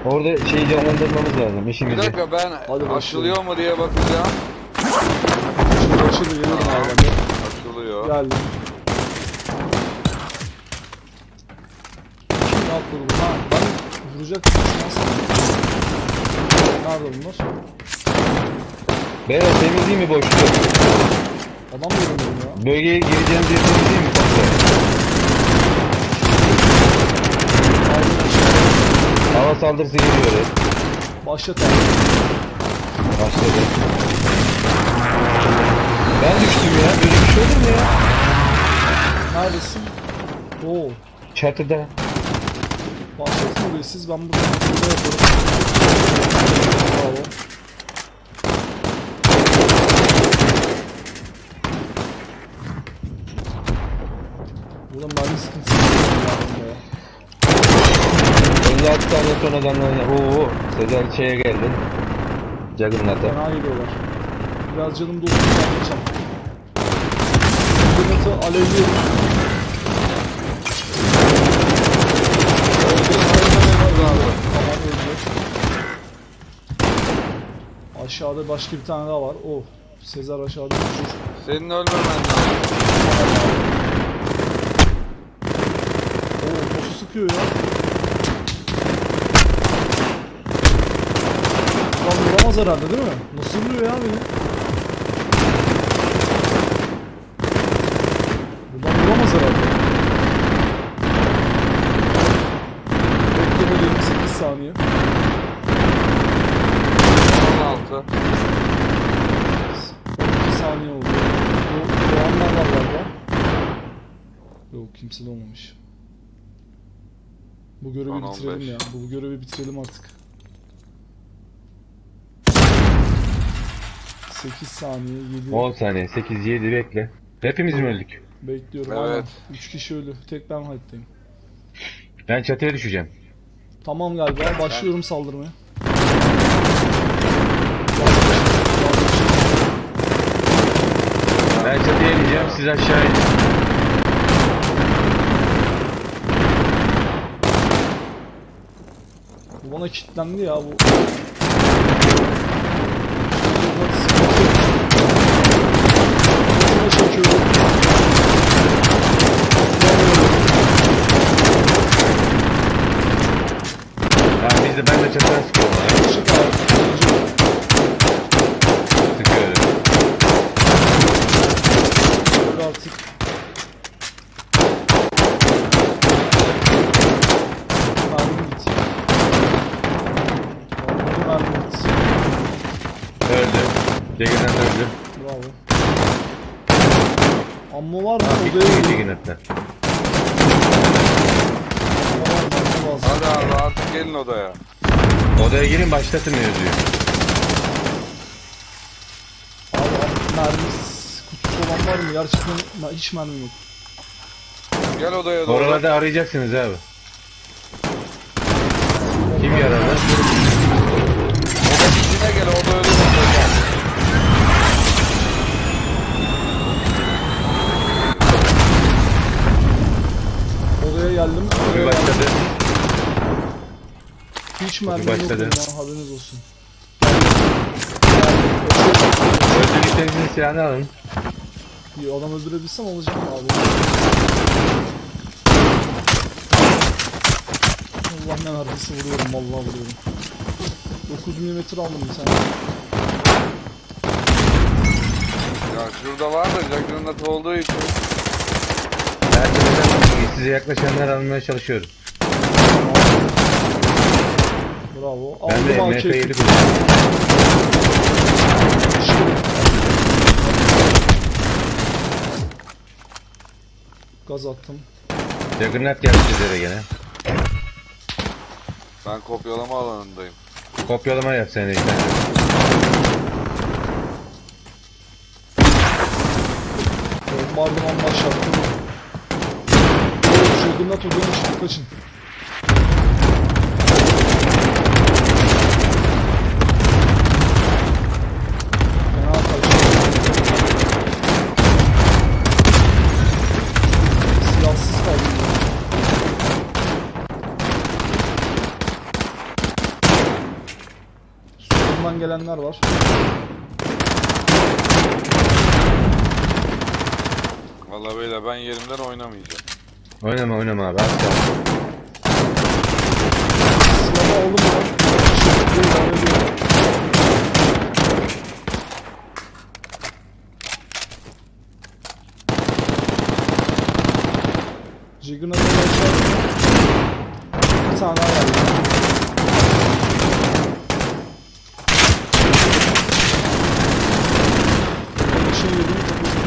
Orada şeyi canlandırmamız lazım Bir işimizi. dakika ben Hadi açılıyor mu diye bakacağım. Açıldı geliyorum abi. Açılıyor. Geldim. Şimdi atladı bu. Ha ben vuracaktım. Nerede bunlar? Beyler temizleyeyim mi boşluğu? Adam göremiyorum ya. Bölgeye gireceğimiz yeri temizleyeyim mi komple? Hava saldırısı geliyor. Başlat abi. Başladı. Ben düştüm ya. Böyle bir şey olur mu ya? Neredesin? Oo. Çatıda. Başlatın orayı siz. Ben burada yaparım. Bravo. Buradan mermi sıkıntısı var. 56 tane son adamlar. Oo, Sezer şeye geldi. Juggernaut'a. Fena geliyorlar. Biraz canım doldu. Geçeceğim. Juggernaut'ı alevliyorum. Tamam öldü. Aşağıda başka bir tane daha var. Oh. Sezer aşağıda düşür. Senin ölmemen lazım. Oo, nasıl sıkıyor ya? Lan vuramaz herhalde değil mi? Nasıl vuruyor ya beni? Buradan vuramaz herhalde. Beklemeliyim 8 saniye. 16. 12 saniye oldu. Bu doğanlar var galiba. Yok kimse de olmamış. Bu görevi Son bitirelim 15. ya. Bu görevi bitirelim artık. 8 saniye 7. 10 saniye. 8, 7 bekle. Hepimiz mi öldük? Bekliyorum. Evet. Aynen. 3 kişi ölü. Tek ben hayattayım. Ben çatıya düşeceğim. Tamam galiba. Başlıyorum saldırmaya. Ben çatıya ineceğim. Siz aşağı inin. Bu bana kilitlendi ya bu. Çekiyorum. Tamam ben de çatıdan sıkıyorum. Çık abi. Sıkıyorum. Öyle artık. Mermi bitti. Mermi bitti. Öldü. Juggernaut öldü. Bravo. Ammo var mı? Bitti Odaya mi gidiyor. Juggernaut'lar? Ammo var mı? Ammo lazım. Hadi abi artık gelin odaya. Odaya girin başlatın yazıyor. Abi mermi kutusu olan var mı? Gerçekten hiç mermi yok. Gel odaya doğru. Oralarda arayacaksınız abi. Kim yaralı? Oda içine gel, oda öyle bir Odaya geldim. Bir başladı. Hiç mermi yok başladı. ya, haberiniz olsun. Öldürdüklerinizin silahını alın. Bir adam öldürebilsem alacağım abi. Allah ne verdiyse vuruyorum, vallahi vuruyorum. 9 mm aldım bir tane. Ya şurada var da Juggernaut olduğu için. Size yaklaşanları almaya çalışıyorum. Bravo. Ben de Aldım MP7 AK. kullanıyorum. Gaz attım. Juggernaut geldi size de gene. Ben kopyalama alanındayım. Kopyalama yap sen de işte. Bombardıman başlattım. Juggernaut odaya çıktı, kaçın. Fena kaçtı. Silahsız kaldım. Solumdan gelenler var. Vallahi beyler ben yerimden oynamayacağım. Oynama oynama abi. Az kaldı. Silahı aldım ben. Şimdi devam ediyorum. Jigger'ın aşağı. Bir tane daha geldi. Bir şey yedim.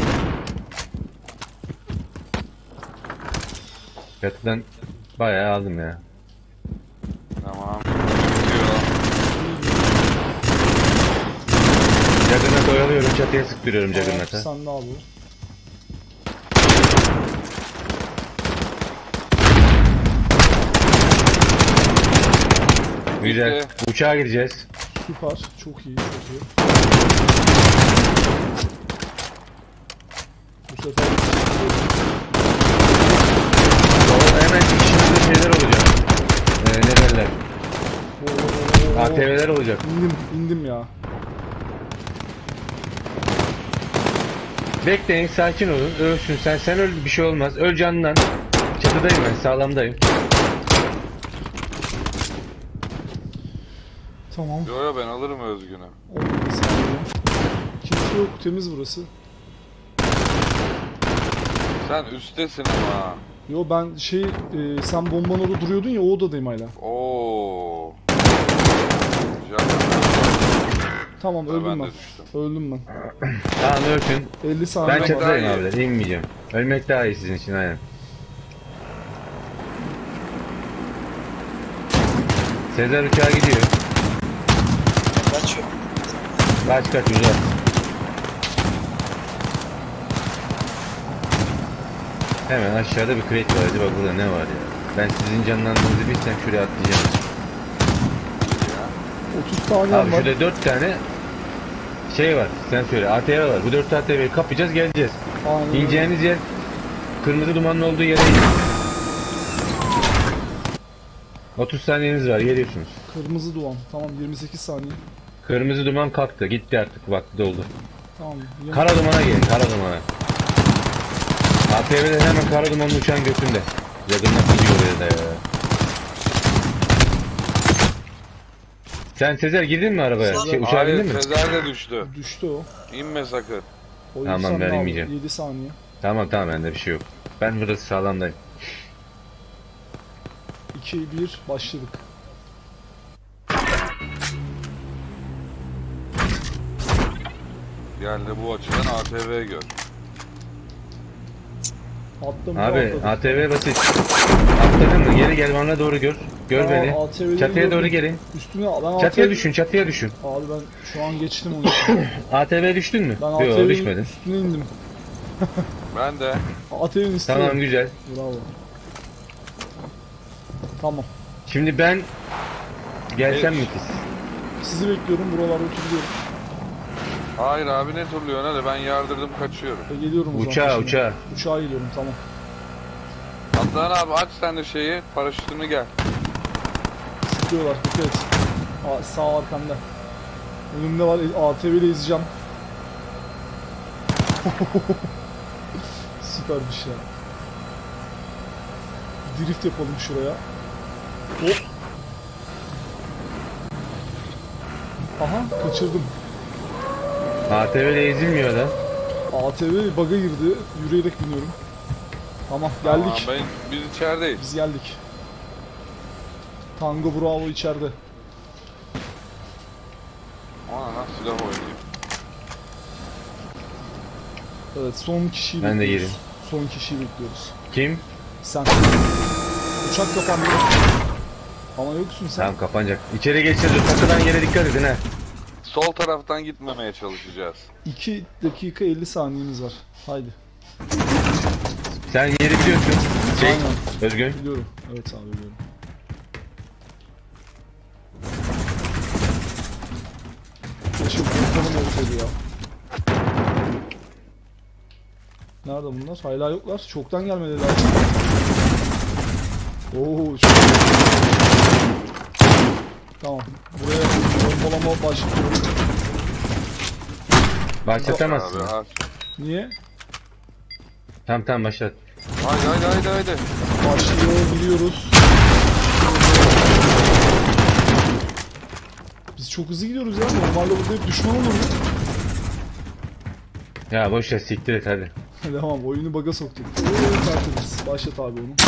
Çatıdan bayağı aldım ya. Tamam. Bitiyor. Juggernaut'u oyalıyorum. Çatıya sıktırıyorum Juggernaut'a. Sen ne abi? Güzel. Bitti. Uçağa gireceğiz. Süper. Çok iyi. Çok iyi. Bu sefer Orada hemen çıkışımızda şeyler olacak. Ne derler? ATV'ler olacak. İndim ya. Bekleyin, sakin olun. Ölsün sen. Sen öl, bir şey olmaz. Öl canından. Çatıdayım ben, sağlamdayım. Tamam. Yo yo ben alırım Özgün'ü. Bir saniye. Kimse yok. Temiz burası. Sen üsttesin ama. Yo ben sen bombanın orada duruyordun ya, o odadayım hala. Oo. Tamam, öldüm Ben ben. de düştüm. Öldüm ben. Tamam ölsün. 50 saniye Ben var. çatıdayım daha iyi. abiler, inmeyeceğim. Ölmek daha iyi sizin için, aynen. Sezer uçağa gidiyor. Kaçıyor. Kaç uzak. Hemen aşağıda bir crate var. Acaba burada ne var ya? Ben sizin canlandığınızı bilsem şuraya atlayacağım. 30 saniyem Abi var. şurada 4 tane şey var. Sen söyle. ATV var. Bu 4 ATV'yi kapacağız, geleceğiz. Aynen öyle. İneceğiniz yer kırmızı dumanın olduğu yere inin. 30 saniyeniz var. Geliyorsunuz. Kırmızı duman. Tamam, 28 saniye. Kırmızı duman kalktı. Gitti artık. Vakti doldu. Tamam. Kara dumana gelin. Kara dumana. ATV'den hemen kara dumanın uçağın götünde. Yakından gidiyor oraya da ya. Sen Sezer girdin mi arabaya? Uçağa bindin Hayır mi? Sezer de düştü. Düştü o. İnme sakın. O Tamam, insan ben ne inmeyeceğim. aldı? 7 saniye. Tamam bende bir şey yok. Ben burası sağlamdayım. 2, 1, başladık. Gel de bu açıdan ATV gör. Attım. Abi atladım. ATV basit. Atladın mı? Geri gel, bana doğru gör. Gör Aa, beni. ATV'leri Çatıya gördüm. doğru gelin. Üstüne ben Çatıya düşün, çatıya düşün. Abi ben şu an geçtim onu. ATV düştün mü? Ben Yok, ATV'nin düşmedin. üstüne indim. Ben de. ATV'nin üstüne. Tamam, güzel. Bravo. Tamam. Şimdi ben gelsem Evet. mi kız? Sizi bekliyorum. Buralarda oturuyorum. Hayır abi ne turluyorsun hadi ben yardırdım kaçıyorum. Geliyorum o zaman. Uçağa, peşine. uçağa. Uçağa geliyorum, tamam. Adnan abi aç sen de şeyi paraşütünü gel. Sıkıyorlar. Dikkat et. Sağ arkanda. Önümde var. ATV ile izleyeceğim. Süper bir şey. Drift yapalım şuraya. Hop. Aha, kaçırdım. ATV ile ezilmiyor da. ATV bug'a girdi. Yürüyerek biniyorum. Tamam, geldik. Tamam, biz içerideyiz. Biz geldik. Tango Bravo içeride. Ona lan silah oynayayım. Evet, son kişiyi Ben de bekliyoruz. gireyim. Son kişiyi bekliyoruz. Kim? Sen. Uçak kapandı. Ama yoksun sen. Tamam, kapanacak. İçeri geçeceğiz. Takılan yere dikkat edin ha. Sol taraftan gitmemeye çalışacağız. 2 dakika 50 saniyemiz var. Haydi. Sen yeri biliyorsun. Şey, Aynen. Özgün. Biliyorum. Evet abi, biliyorum. Keşke bakalım olsaydı ya. Nerede bunlar? Hala yoklar. Çoktan gelmediler. Oo, çok... Tamam. Buraya Bombalama başlıyorum. Başlatamazsın. Abi, abi. Niye? Tamam başlat. Haydi. Başlıyor biliyoruz. Biz çok hızlı gidiyoruz ya. Normalde burada hep düşman olurdu. Ya boş ver siktir et hadi. Tamam oyunu bug'a soktuk. Tertemiz. Başlat abi onu.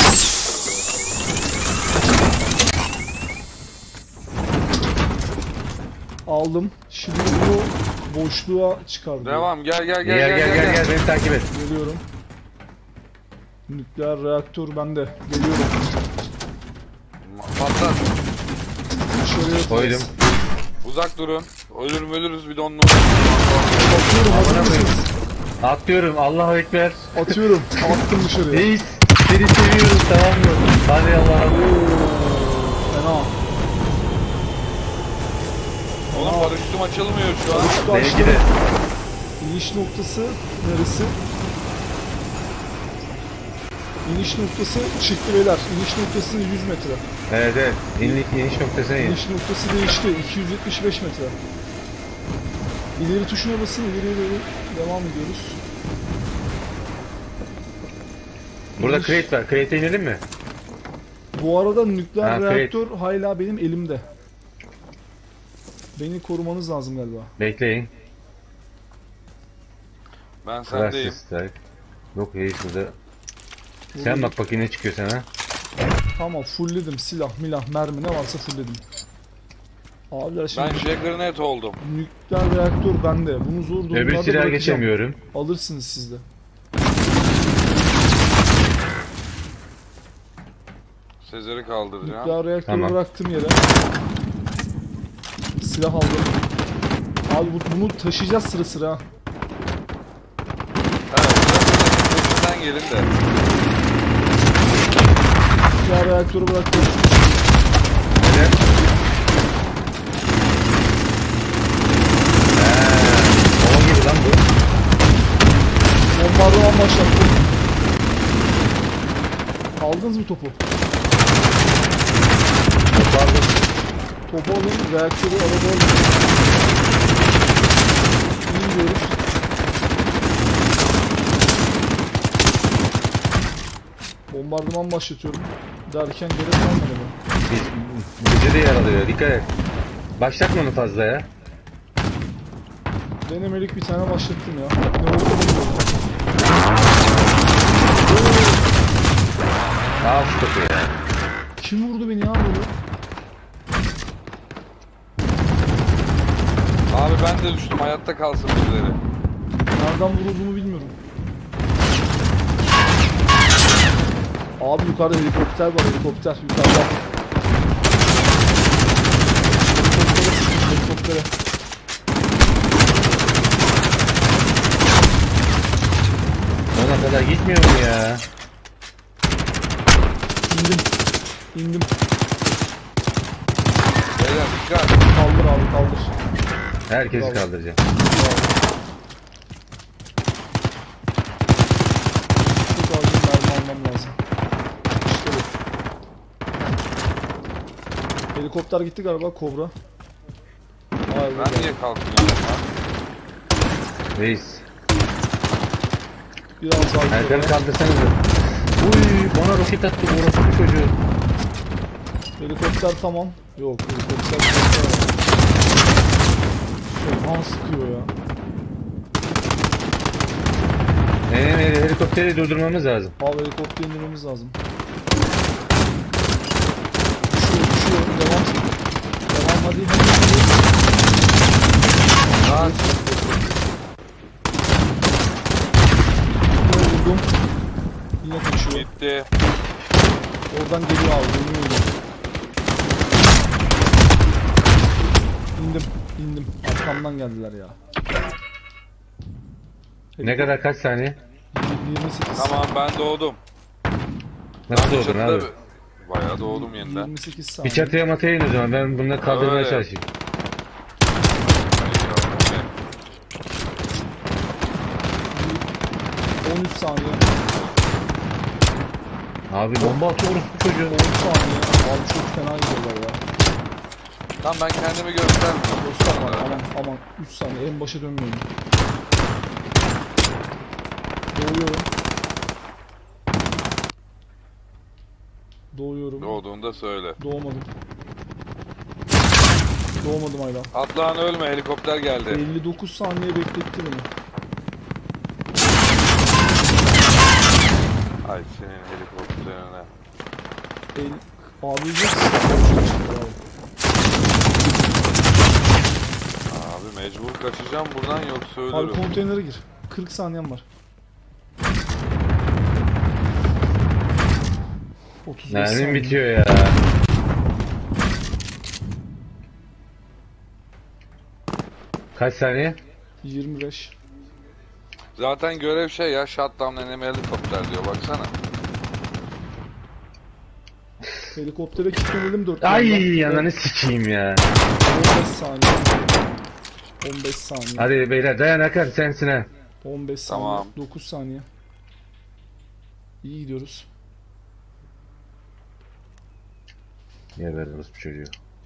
Aldım. Şimdi bunu boşluğa çıkardım. Devam gel. Gel beni takip et. Geliyorum. Nükleer reaktör bende. Geliyorum. Patlat. Dışarıya Koydum. Uzak durun. Ölürüz bir de onun. Atıyorum. Hazır Amına koyayım. mısınız? Atlıyorum Allahu Ekber. Atıyorum. Attım dışarıya. Reis seni seviyoruz tamam mı? Hadi Allah'ım. Fena. Oğlum paraşütüm açılmıyor şu an. Paraşütü Benimki açtım. de. İniş noktası neresi? İniş noktası çıktı beyler. İniş noktası 100 metre. Evet. İniş noktasına in. İniş noktası değişti. 275 metre. İleri tuşuna basın. İleri devam ediyoruz. Burada İniş- crate var. Crate'e inelim mi? Bu arada nükleer Ha, reaktör hala benim elimde. Beni korumanız lazım galiba. Bekleyin. Ben sendeyim. Crisis strike. Yok reis burada. Sen bak bakayım ne çıkıyor sana. Tamam fullledim. Silah, milah, mermi ne varsa fullledim. Abiler şimdi Ben Jaggernaut oldum. nükleer reaktör bende. Bunu zor durumlarda Öbür silaha bırakacağım. geçemiyorum. Alırsınız siz de. Sezer'i kaldıracağım. Nükleer reaktörü Tamam. bıraktım yere. Silah aldım. Abi bunu taşıyacağız sıra sıra. Evet. Peşinden gelin de. Nükleer reaktörü bıraktım. Neden? Hava gibi lan bu. Bombardıman başlattım. Aldınız mı topu? Pardon. Topu alın, reaktörü arada alın. İniyoruz. Bombardıman başlatıyorum. Derken gerek kalmadı mı? Bizi de yaralıyor. Dikkat et. Başlatma onu fazla ya. Denemelik bir tane başlattım ya. Ne oldu bilmiyorum. Al şu topu ya. Kim vurdu beni ya böyle? Abi ben de düştüm. Hayatta kalsın birileri. Nereden vurulduğumu bilmiyorum. Abi yukarıda helikopter var, helikopter yukarıda. Helikoptere. Ona kadar gitmiyor mu ya? İndim. Beyler dikkat. Kaldır abi kaldır. Herkesi Bravo. kaldıracağım. Çok acil mermi almam lazım. İşte bu. Helikopter gitti galiba, Kobra. Hayır, Ben niye kalkmıyorum lan? Reis. biraz daha Erkan'ı gidiyor. kaldırsanıza. Uy bana roket attı bu orospu çocuğu. Helikopter tamam. Yok helikopter. Şerhan sıkıyor ya. Helikopteri durdurmamız lazım. Abi helikopter indirmemiz lazım. Düşüyor. Devam. Devam hadi. Lan Vurdum. Yine kaçıyor. gitti. Oradan geliyor abi. Dönüyor. İndim. Arkamdan geldiler ya. Ne kadar kaç saniye? 28. Tamam ben doğdum. Nasıl doğdun Çatıda abi? bayağı doğdum yeniden. 28 Bir saniye. çatıya mataya in o zaman ben bunları kaldırmaya Öyle. çalışayım. Ay, 13 saniye. Abi bomba atıyor orospu çocuğu. 10 saniye. Abi çok fena gidiyorlar ya. Tamam ben kendimi göstermiyorum. Göster bana, aman 3 saniye en başa dönmüyorum. Doğuyorum. Doğuyorum. Doğduğunda söyle. Doğmadım. Doğmadım hala. Atlan ölme, helikopter geldi. 59 saniye bekletti beni. Ay senin helikopterine. Abi yok. Abi mecbur kaçacağım buradan yoksa Abi ölürüm. konteynere gir. 40 saniyem var. 35 Mermim saniye. bitiyor ya. Kaç saniye? 25. Zaten görev şey ya, shutdown enemy helikopter diyor baksana. Helikoptere kilitlenelim 4 Ay ananı sikeyim ya. 15 saniye. 15 saniye. Hadi beyler dayan Hakan sensin ha. 15 saniye. Tamam. 9 saniye. İyi gidiyoruz. Geber orospu çocuğu.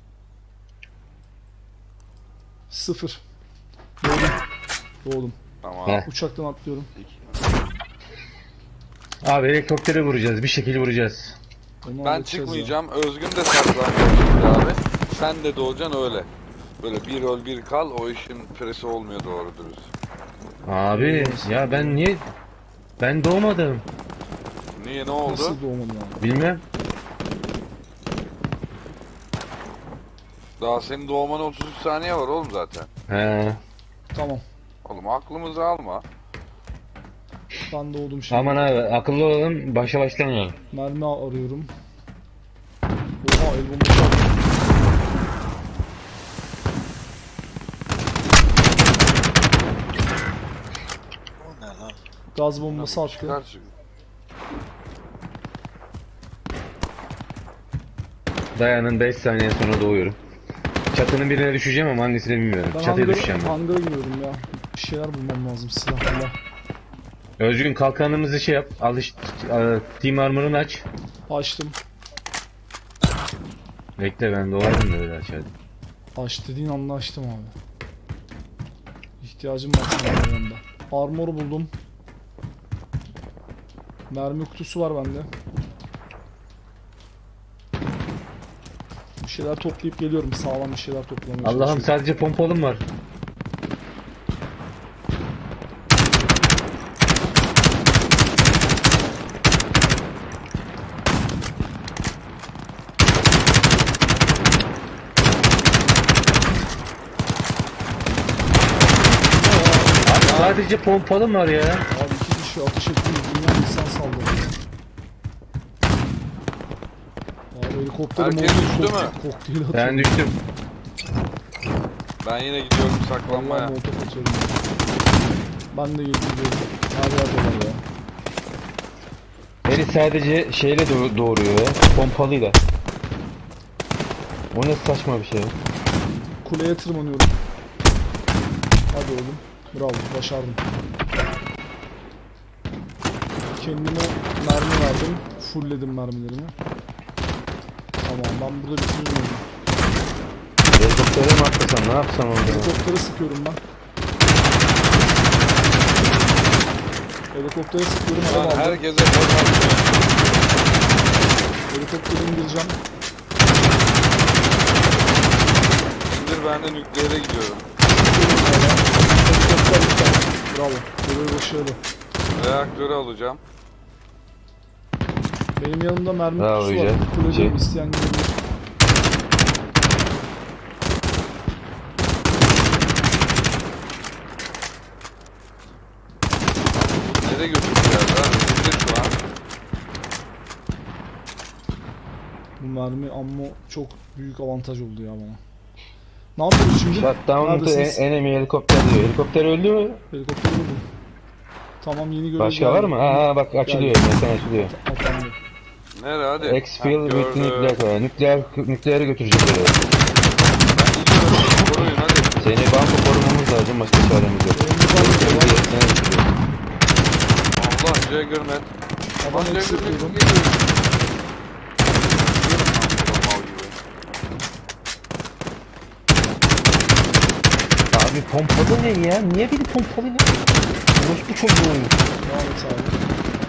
0. Doğdum. Doğdum. Tamam. Heh. Uçaktan atlıyorum. Abi helikoptere vuracağız bir şekilde vuracağız. Onu Ben halledeceğiz çıkmayacağım. Özgün de saklanacak şimdi abi. Sen de doğacaksın öyle. Böyle bir öl bir kal, o işin presi olmuyor doğru dürüst. Abi ya ben niye... Ben doğmadım. Niye, ne Ya. oldu? Nasıl doğmadım abi? Bilmem. Daha senin doğmana 33 saniye var oğlum zaten. He. Tamam. Oğlum aklımızı alma. Ben doğdum şimdi. Aman abi akıllı olalım başa başlamayalım. Mermi arıyorum. Oha el bombası attı. O ne lan? Gaz bombası attı. Çıkar şimdi. Dayanın 5 saniye sonra doğuyorum. Çatının birine düşeceğim ama hangisini bilmiyorum. Ben Çatıya düşeceğim ben. hangara gidiyorum ya. Bir şeyler bulmam lazım silahla. Özgün kalkanımızı şey yap. Team armor'ını aç. Açtım. Bekle ben doğardım da öyle açardım. Aç dediğin anda açtım abi. İhtiyacım var sana yanında. Armor buldum. Mermi kutusu var bende. Bir şeyler toplayıp geliyorum. Sağlam bir şeyler toplamaya Allah'ım çalışıyorum. sadece pompalım var. Abi sadece pompalım var ya. Abi iki kişi ateş ettiğimiz dünya insan saldırıyor. Abi helikopterim Herkes oldu, düştü mü? kokteyl atıyorum. Ben düştüm. Ben yine gidiyorum Vallahi saklanmaya. molotof atıyorum. Ben de gidiyorum. Her yerde var ya. Beni sadece şeyle doğuruyor ya. Pompalıyla. O ne saçma bir şey. Kuleye tırmanıyorum. Hadi oğlum. Bravo, başardım. Kendime mermi verdim. Fullledim mermilerimi. Tamam, ben burada bitiriyorum. Helikoptere mi atlasam ne yapsam orada? Helikoptere sıkıyorum ben. Helikoptere sıkıyorum, adam Lan aldım. herkese bot atıyor. Helikoptere indireceğim. İndir, ben de nükleere gidiyorum. Helikopter iptal. Bravo. Görev başarılı. Reaktörü alacağım. Benim yanımda mermi Bravo kutusu var. Yüce. Kuleden isteyen gelebilir. Nereye götüreceğiz lan? İndir şu an. Bu mermi ammo çok büyük avantaj oldu ya bana. Ne yapıyoruz şimdi? Shutdown to Neredesiniz? enemy helikopter diyor. Helikopter öldü mü? Helikopteri buldum. Tamam, yeni görev Başka geldi. var mı? Aa bak açılıyor. Mekan açılıyor. Atandı. Nere hadi? Exfil Ha, with gördüm. nükleere götüreceğiz oraya. Ben gidiyorum. Koruyun hadi. Seni banko korumamız lazım. Başka çaremiz yok. Allah Jaggernet. Adam Lan eksik Jaggernet diyorum. geliyor. Mal gibi. Abi pompalı ne ya? Niye beni pompalıyor? Orospu çocuğu oyunu. Devam et abi.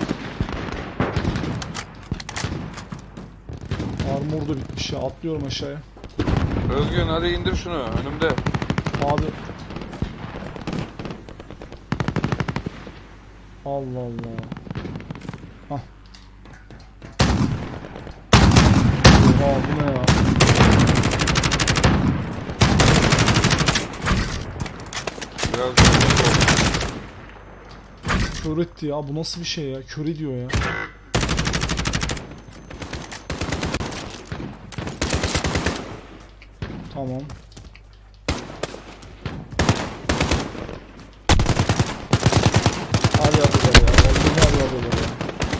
Armor da bitmiş ya. Atlıyorum aşağıya. Özgün hadi indir şunu önümde. Abi. Allah Allah. Hah. Oha bu ne ya? Biraz Kör etti ya. Bu nasıl bir şey ya? Kör ediyor ya. Tamam. Hadi yapıyorlar ya. Vallahi hadi yapıyorlar ya.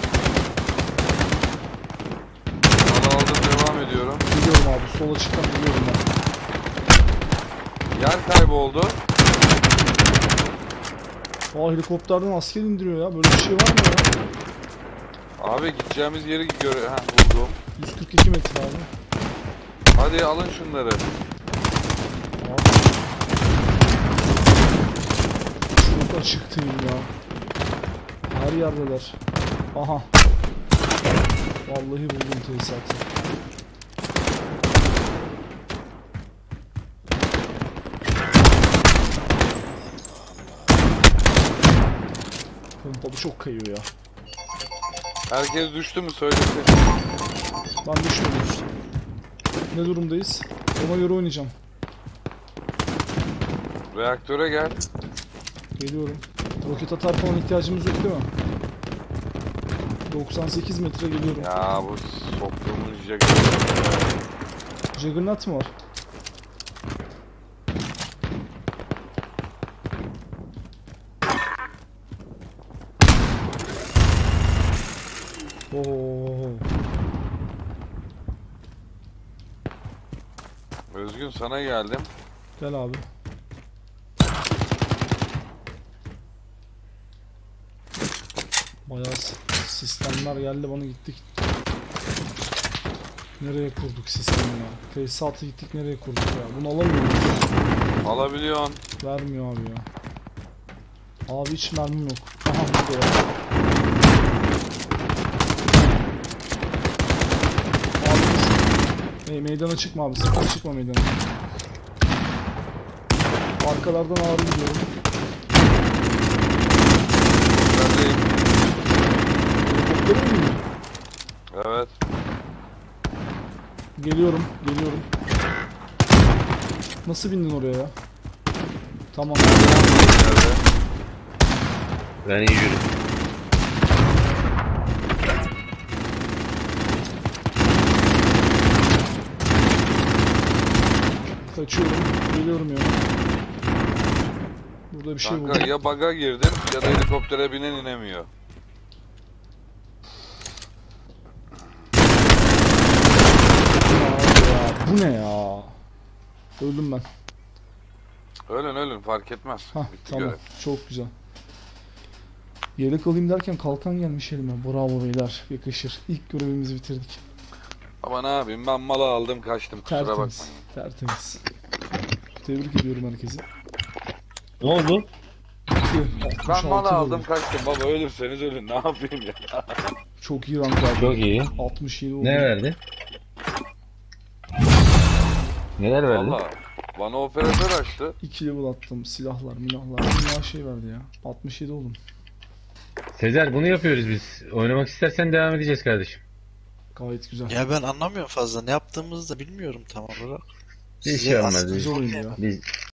Bana aldım devam ediyorum. Biliyorum abi. Sola çıkan biliyorum ben. Yer kayboldu. Aa helikopterden asker indiriyor ya. Böyle bir şey var mı ya? Abi gideceğimiz yeri buldum. 142 metre abi. Hadi alın şunları. Abi. Çok açıktayım ya. Her yerdeler. Aha. Vallahi buldum tesisatı. Pompalı çok kayıyor ya. Herkes düştü mü söylesin. Ben düşmedim. Ne durumdayız? Ona göre oynayacağım. Reaktöre gel. Geliyorum. Roket atar falan ihtiyacımız yok değil mi? 98 metre geliyorum. Ya bu soktuğumuz Juggernaut mı var? Oo. Özgün sana geldim. Gel abi. Bayağı sistemler geldi bana gittik. Nereye kurduk sistemi ya? Tesisatı gittik nereye kurduk ya? Bunu alamıyoruz. Alabiliyorsun. Vermiyor abi ya. Abi hiç mermim yok. Aha burada ya. Abi dur. Meydana çıkma abi. Sakın çıkma meydana. Arkalardan ağrı gidiyorum. Neredeyim? Helikopterim mi? Evet. Geliyorum. Geliyorum. Nasıl bindin oraya ya? Tamam. Nerede? Ben iyi yürüdüm. Kaçıyorum. Geliyorum ya. Burada bir şey Kanka buldum. ya bug'a girdin ya da helikoptere binen inemiyor. Abi ya, bu ne ya? Öldüm ben. Ölün fark etmez. Hah Bitti tamam. görev. Çok güzel. Yelek alayım derken kalkan gelmiş elime. Bravo beyler. Yakışır. İlk görevimizi bitirdik. Ama ne yapayım ben malı aldım kaçtım kusura bakma. Tertemiz. Tertemiz. Tebrik ediyorum herkesi. Ne oldu? Ben malı 66 aldım oldu. kaçtım baba ölürseniz ölün ne yapayım ya. Çok iyi rank verdi. Çok iyi. 67 oldu. Ne verdi? Neler verdi? Valla bana operatör açtı. 2 level attım. Silahlar, milahlar. Dünya şey verdi ya. 67 oldum. Sezer bunu yapıyoruz biz. Oynamak istersen devam edeceğiz kardeşim. Gayet güzel. Ya ben anlamıyorum fazla. Ne yaptığımızı da bilmiyorum tam olarak. Bir Size şey olmaz. aslında Güzel oyun ya. Biz